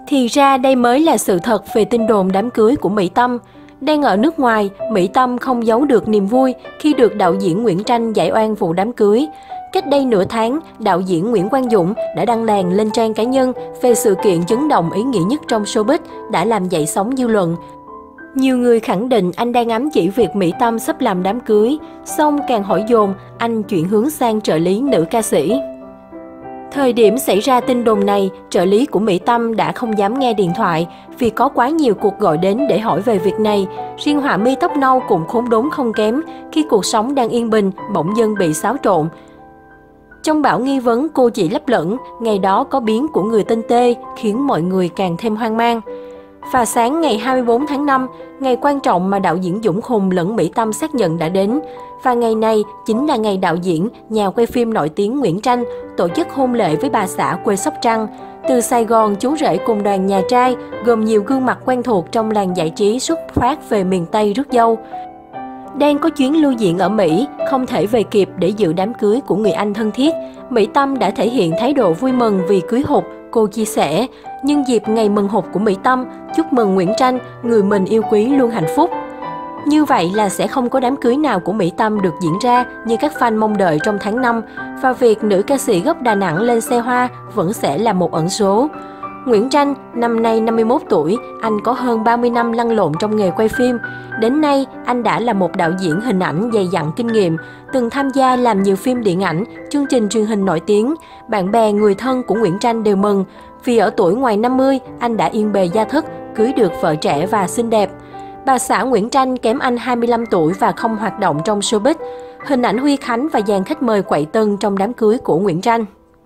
Thì ra đây mới là sự thật về tin đồn đám cưới của Mỹ Tâm. Đang ở nước ngoài, Mỹ Tâm không giấu được niềm vui khi được đạo diễn Nguyễn Tranh giải oan vụ đám cưới. Cách đây nửa tháng, đạo diễn Nguyễn Quang Dũng đã đăng làn lên trang cá nhân về sự kiện chấn động ý nghĩa nhất trong showbiz đã làm dậy sóng dư luận. Nhiều người khẳng định anh đang ám chỉ việc Mỹ Tâm sắp làm đám cưới, song càng hỏi dồn, anh chuyển hướng sang trợ lý nữ ca sĩ. Thời điểm xảy ra tin đồn này, trợ lý của Mỹ Tâm đã không dám nghe điện thoại vì có quá nhiều cuộc gọi đến để hỏi về việc này. Riêng họa mi tóc nâu cũng khốn đốn không kém khi cuộc sống đang yên bình, bỗng dưng bị xáo trộn. Trong bão nghi vấn cô chỉ lấp lửng, ngày đó có biến của người tên T khiến mọi người càng thêm hoang mang. Và sáng ngày 24 tháng 5, ngày quan trọng mà đạo diễn Dũng Khùng lẫn Mỹ Tâm xác nhận đã đến. Và ngày này chính là ngày đạo diễn, nhà quay phim nổi tiếng Nguyễn Tranh tổ chức hôn lễ với bà xã quê Sóc Trăng. Từ Sài Gòn, chú rể cùng đoàn nhà trai, gồm nhiều gương mặt quen thuộc trong làng giải trí xuất phát về miền Tây rước dâu. Đang có chuyến lưu diễn ở Mỹ, không thể về kịp để dự đám cưới của người anh thân thiết, Mỹ Tâm đã thể hiện thái độ vui mừng vì cưới hụt. Cô chia sẻ, nhân dịp ngày mừng hụt của Mỹ Tâm, chúc mừng Nguyễn Tranh, người mình yêu quý luôn hạnh phúc. Như vậy là sẽ không có đám cưới nào của Mỹ Tâm được diễn ra như các fan mong đợi trong tháng 5, và việc nữ ca sĩ gốc Đà Nẵng lên xe hoa vẫn sẽ là một ẩn số. Nguyễn Tranh, năm nay 51 tuổi, anh có hơn 30 năm lăn lộn trong nghề quay phim. Đến nay, anh đã là một đạo diễn hình ảnh dày dặn kinh nghiệm, từng tham gia làm nhiều phim điện ảnh, chương trình truyền hình nổi tiếng. Bạn bè, người thân của Nguyễn Tranh đều mừng, vì ở tuổi ngoài 50, anh đã yên bề gia thất, cưới được vợ trẻ và xinh đẹp. Bà xã Nguyễn Tranh kém anh 25 tuổi và không hoạt động trong showbiz. Hình ảnh Huy Khánh và dàn khách mời quậy tân trong đám cưới của Nguyễn Tranh.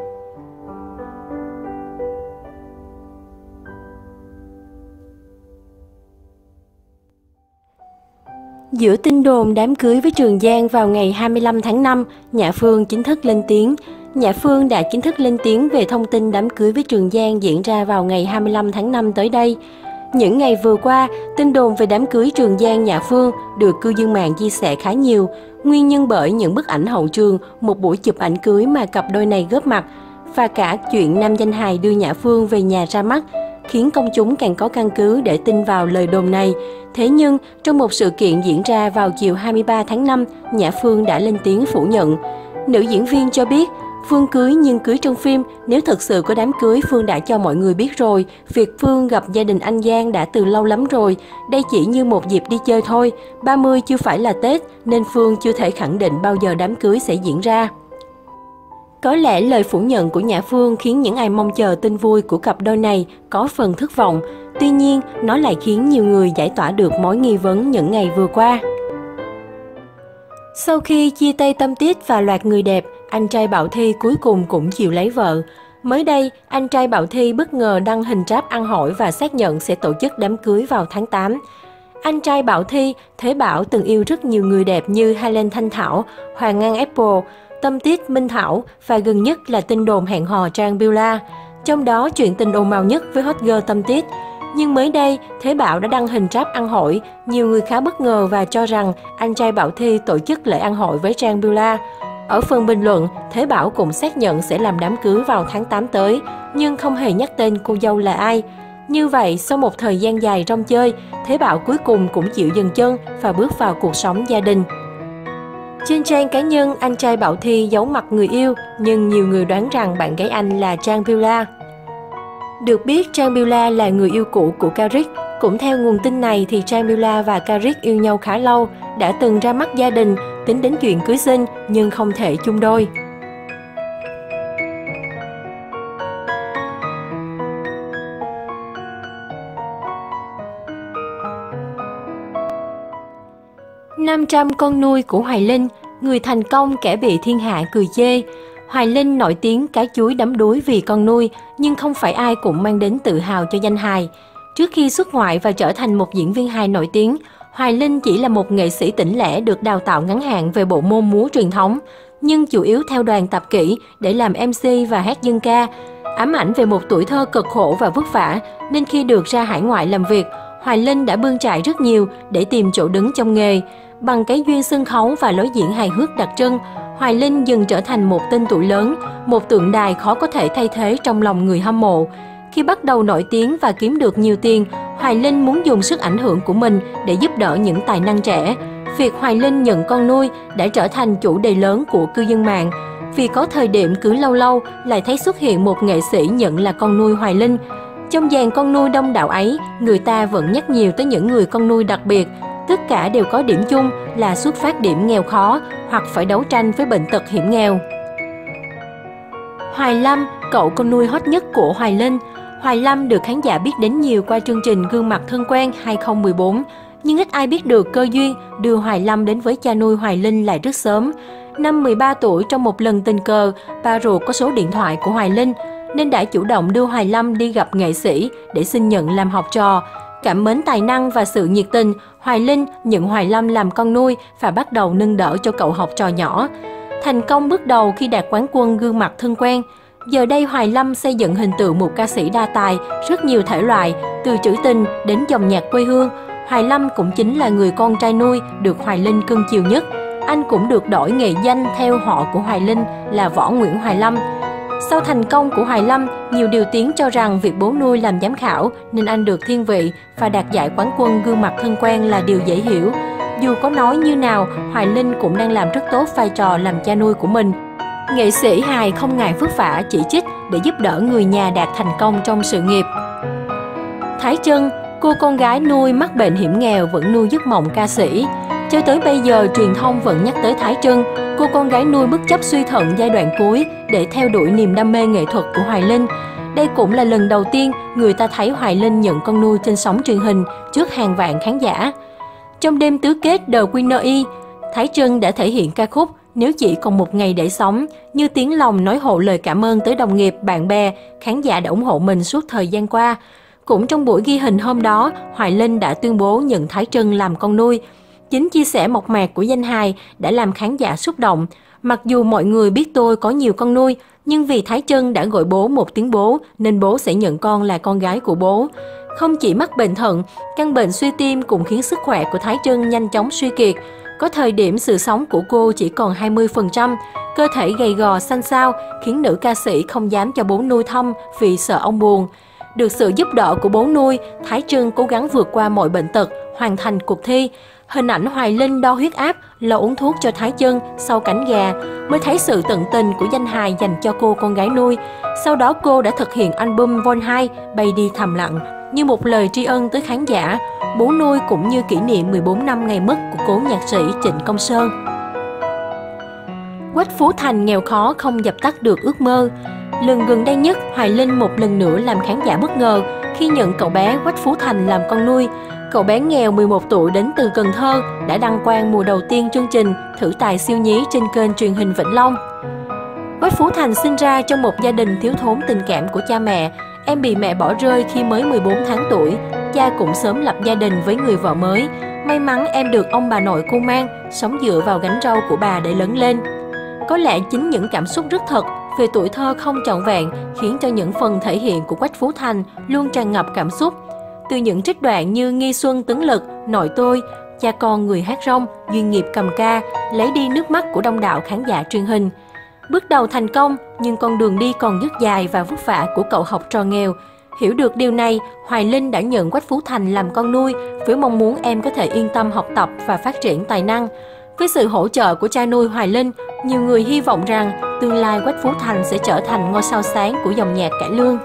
Giữa tin đồn đám cưới với Trường Giang vào ngày 25 tháng 5, Nhã Phương chính thức lên tiếng. Nhã Phương đã chính thức lên tiếng về thông tin đám cưới với Trường Giang diễn ra vào ngày 25 tháng 5 tới đây. Những ngày vừa qua, tin đồn về đám cưới Trường Giang Nhã Phương được cư dân mạng chia sẻ khá nhiều. Nguyên nhân bởi những bức ảnh hậu trường, một buổi chụp ảnh cưới mà cặp đôi này góp mặt, và cả chuyện nam danh hài đưa Nhã Phương về nhà ra mắt, khiến công chúng càng có căn cứ để tin vào lời đồn này. Thế nhưng, trong một sự kiện diễn ra vào chiều 23 tháng 5, Nhã Phương đã lên tiếng phủ nhận. Nữ diễn viên cho biết, Phương cưới nhưng cưới trong phim, nếu thực sự có đám cưới Phương đã cho mọi người biết rồi. Việc Phương gặp gia đình anh Giang đã từ lâu lắm rồi, đây chỉ như một dịp đi chơi thôi, 30 chưa phải là Tết nên Phương chưa thể khẳng định bao giờ đám cưới sẽ diễn ra. Có lẽ lời phủ nhận của Nhã Phương khiến những ai mong chờ tin vui của cặp đôi này có phần thất vọng. Tuy nhiên, nó lại khiến nhiều người giải tỏa được mối nghi vấn những ngày vừa qua. Sau khi chia tay Tâm Tiết và loạt người đẹp, anh trai Bảo Thy cuối cùng cũng chịu lấy vợ. Mới đây, anh trai Bảo Thy bất ngờ đăng hình tráp ăn hỏi và xác nhận sẽ tổ chức đám cưới vào tháng 8. Anh trai Bảo Thy, Thế Bảo từng yêu rất nhiều người đẹp như Helen Thanh Thảo, Hoàng An Apple, Tâm Tiết Minh Thảo và gần nhất là tin đồn hẹn hò Trang Beulah. Trong đó, chuyện tình ồn ào nhất với hot girl Tâm Tiết. Nhưng mới đây, Thế Bảo đã đăng hình tráp ăn hỏi. Nhiều người khá bất ngờ và cho rằng anh trai Bảo Thy tổ chức lễ ăn hỏi với Trang Beulah. Ở phần bình luận, Thế Bảo cũng xác nhận sẽ làm đám cưới vào tháng 8 tới, nhưng không hề nhắc tên cô dâu là ai. Như vậy, sau một thời gian dài rong chơi, Thế Bảo cuối cùng cũng chịu dừng chân và bước vào cuộc sống gia đình. Trên trang cá nhân, anh trai Bảo Thy giấu mặt người yêu, nhưng nhiều người đoán rằng bạn gái anh là Trang Beulah. Được biết, Trang Beulah là người yêu cũ của Carrick. Cũng theo nguồn tin này thì Trang Beulah và Carrick yêu nhau khá lâu, đã từng ra mắt gia đình, tính đến chuyện cưới xin nhưng không thể chung đôi. "500 con nuôi của Hoài Linh, người thành công kẻ bị thiên hạ cười chê." Hoài Linh nổi tiếng cá chuối đắm đuối vì con nuôi, nhưng không phải ai cũng mang đến tự hào cho danh hài. Trước khi xuất ngoại và trở thành một diễn viên hài nổi tiếng, Hoài Linh chỉ là một nghệ sĩ tỉnh lẻ được đào tạo ngắn hạn về bộ môn múa truyền thống, nhưng chủ yếu theo đoàn tập kỹ để làm MC và hát dân ca. Ám ảnh về một tuổi thơ cực khổ và vất vả, nên khi được ra hải ngoại làm việc, Hoài Linh đã bươn chải rất nhiều để tìm chỗ đứng trong nghề. Bằng cái duyên sân khấu và lối diễn hài hước đặc trưng, Hoài Linh dần trở thành một tên tuổi lớn, một tượng đài khó có thể thay thế trong lòng người hâm mộ. Khi bắt đầu nổi tiếng và kiếm được nhiều tiền, Hoài Linh muốn dùng sức ảnh hưởng của mình để giúp đỡ những tài năng trẻ. Việc Hoài Linh nhận con nuôi đã trở thành chủ đề lớn của cư dân mạng. Vì có thời điểm cứ lâu lâu lại thấy xuất hiện một nghệ sĩ nhận là con nuôi Hoài Linh. Trong dàn con nuôi đông đảo ấy, người ta vẫn nhắc nhiều tới những người con nuôi đặc biệt. Tất cả đều có điểm chung là xuất phát điểm nghèo khó hoặc phải đấu tranh với bệnh tật hiểm nghèo. Hoài Lâm, cậu con nuôi hot nhất của Hoài Linh. Hoài Lâm được khán giả biết đến nhiều qua chương trình Gương mặt thân quen 2014, nhưng ít ai biết được cơ duyên đưa Hoài Lâm đến với cha nuôi Hoài Linh lại rất sớm. Năm 13 tuổi, trong một lần tình cờ, ba ruột có số điện thoại của Hoài Linh nên đã chủ động đưa Hoài Lâm đi gặp nghệ sĩ để xin nhận làm học trò. Cảm mến tài năng và sự nhiệt tình, Hoài Linh nhận Hoài Lâm làm con nuôi và bắt đầu nâng đỡ cho cậu học trò nhỏ. Thành công bước đầu khi đạt quán quân Gương mặt thân quen. Giờ đây Hoài Lâm xây dựng hình tượng một ca sĩ đa tài, rất nhiều thể loại, từ trữ tình đến dòng nhạc quê hương. Hoài Lâm cũng chính là người con trai nuôi được Hoài Linh cưng chiều nhất. Anh cũng được đổi nghệ danh theo họ của Hoài Linh là Võ Nguyễn Hoài Lâm. Sau thành công của Hoài Lâm, nhiều điều tiếng cho rằng việc bố nuôi làm giám khảo nên anh được thiên vị và đạt giải quán quân Gương mặt thân quen là điều dễ hiểu. Dù có nói như nào, Hoài Linh cũng đang làm rất tốt vai trò làm cha nuôi của mình. Nghệ sĩ hài không ngại vất vả chỉ trích để giúp đỡ người nhà đạt thành công trong sự nghiệp. Thái Trân, cô con gái nuôi mắc bệnh hiểm nghèo vẫn nuôi giấc mộng ca sĩ. Cho tới bây giờ, truyền thông vẫn nhắc tới Thái Trân, cô con gái nuôi bất chấp suy thận giai đoạn cuối để theo đuổi niềm đam mê nghệ thuật của Hoài Linh. Đây cũng là lần đầu tiên người ta thấy Hoài Linh nhận con nuôi trên sóng truyền hình trước hàng vạn khán giả. Trong đêm tứ kết The Winner E, Thái Trân đã thể hiện ca khúc Nếu Chỉ Còn Một Ngày Để Sống, như tiếng lòng nói hộ lời cảm ơn tới đồng nghiệp, bạn bè, khán giả đã ủng hộ mình suốt thời gian qua. Cũng trong buổi ghi hình hôm đó, Hoài Linh đã tuyên bố nhận Thái Trân làm con nuôi. Chính chia sẻ mộc mạc của danh hài đã làm khán giả xúc động. Mặc dù mọi người biết tôi có nhiều con nuôi, nhưng vì Thái Trân đã gọi bố một tiếng bố, nên bố sẽ nhận con là con gái của bố. Không chỉ mắc bệnh thận, căn bệnh suy tim cũng khiến sức khỏe của Thái Trân nhanh chóng suy kiệt. Có thời điểm sự sống của cô chỉ còn 20%, cơ thể gầy gò xanh xao khiến nữ ca sĩ không dám cho bố nuôi thăm vì sợ ông buồn. Được sự giúp đỡ của bố nuôi, Thái Trân cố gắng vượt qua mọi bệnh tật, hoàn thành cuộc thi. Hình ảnh Hoài Linh đo huyết áp, lo uống thuốc cho Thái Trân sau cánh gà mới thấy sự tận tình của danh hài dành cho cô con gái nuôi. Sau đó cô đã thực hiện album Vol 2 Bay Đi Thầm Lặng như một lời tri ân tới khán giả, bố nuôi cũng như kỷ niệm 14 năm ngày mất của cố nhạc sĩ Trịnh Công Sơn. Quách Phú Thành nghèo khó không dập tắt được ước mơ. Lần gần đây nhất, Hoài Linh một lần nữa làm khán giả bất ngờ khi nhận cậu bé Quách Phú Thành làm con nuôi. Cậu bé nghèo 11 tuổi đến từ Cần Thơ đã đăng quang mùa đầu tiên chương trình Thử Tài Siêu Nhí trên kênh truyền hình Vĩnh Long. Quách Phú Thành sinh ra trong một gia đình thiếu thốn tình cảm của cha mẹ. Em bị mẹ bỏ rơi khi mới 14 tháng tuổi. Cha cũng sớm lập gia đình với người vợ mới. May mắn em được ông bà nội cưu mang, sống dựa vào gánh rau của bà để lớn lên. Có lẽ chính những cảm xúc rất thật về tuổi thơ không trọn vẹn khiến cho những phần thể hiện của Quách Phú Thành luôn tràn ngập cảm xúc. Từ những trích đoạn như Nghi Xuân Tấn Lực, Nội Tôi, Cha Con Người Hát Rong, Duyên Nghiệp Cầm Ca lấy đi nước mắt của đông đảo khán giả truyền hình. Bước đầu thành công, nhưng con đường đi còn rất dài và vất vả của cậu học trò nghèo. Hiểu được điều này, Hoài Linh đã nhận Quách Phú Thành làm con nuôi với mong muốn em có thể yên tâm học tập và phát triển tài năng. Với sự hỗ trợ của cha nuôi Hoài Linh, nhiều người hy vọng rằng tương lai Quách Phú Thành sẽ trở thành ngôi sao sáng của dòng nhạc cải lương.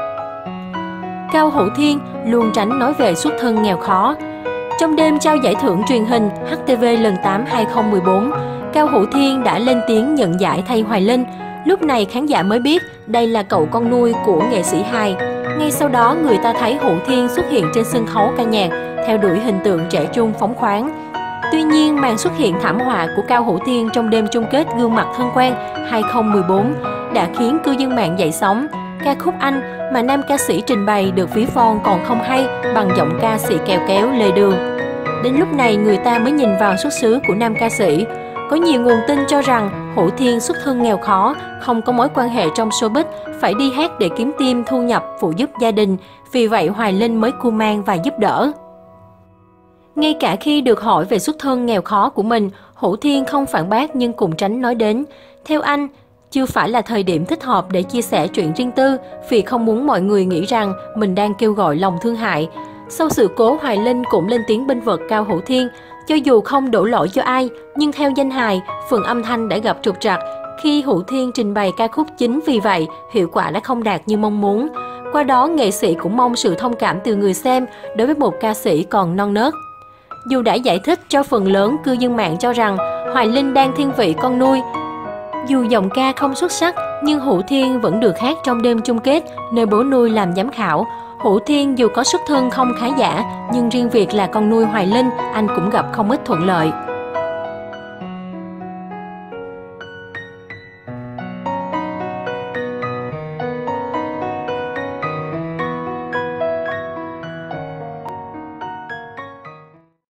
Cao Hữu Thiên luôn tránh nói về xuất thân nghèo khó. Trong đêm trao giải thưởng truyền hình HTV lần 8 2014, Cao Hữu Thiên đã lên tiếng nhận giải thay Hoài Linh. Lúc này khán giả mới biết đây là cậu con nuôi của nghệ sĩ hài. Ngay sau đó người ta thấy Hữu Thiên xuất hiện trên sân khấu ca nhạc, theo đuổi hình tượng trẻ trung phóng khoáng. Tuy nhiên, màn xuất hiện thảm họa của Cao Hữu Thiên trong đêm chung kết Gương mặt thân quen 2014 đã khiến cư dân mạng dậy sóng. Ca khúc Anh mà nam ca sĩ trình bày được ví von còn không hay bằng giọng ca sĩ kèo kéo Lê Đường. Đến lúc này người ta mới nhìn vào xuất xứ của nam ca sĩ. Có nhiều nguồn tin cho rằng Hữu Thiên xuất thân nghèo khó, không có mối quan hệ trong showbiz, phải đi hát để kiếm thêm thu nhập phụ giúp gia đình. Vì vậy Hoài Linh mới cưu mang và giúp đỡ. Ngay cả khi được hỏi về xuất thân nghèo khó của mình, Hữu Thiên không phản bác nhưng cũng tránh nói đến. Theo anh, chưa phải là thời điểm thích hợp để chia sẻ chuyện riêng tư vì không muốn mọi người nghĩ rằng mình đang kêu gọi lòng thương hại. Sau sự cố, Hoài Linh cũng lên tiếng bênh vực Cao Hữu Thiên. Cho dù không đổ lỗi cho ai, nhưng theo danh hài, Phường Âm Thanh đã gặp trục trặc khi Hữu Thiên trình bày ca khúc. Chính vì vậy, hiệu quả đã không đạt như mong muốn. Qua đó, nghệ sĩ cũng mong sự thông cảm từ người xem đối với một ca sĩ còn non nớt. Dù đã giải thích cho phần lớn cư dân mạng cho rằng Hoài Linh đang thiên vị con nuôi. Dù giọng ca không xuất sắc, nhưng Hữu Thiên vẫn được hát trong đêm chung kết, nơi bố nuôi làm giám khảo. Hữu Thiên dù có xuất thân không khá giả, nhưng riêng việc là con nuôi Hoài Linh, anh cũng gặp không ít thuận lợi.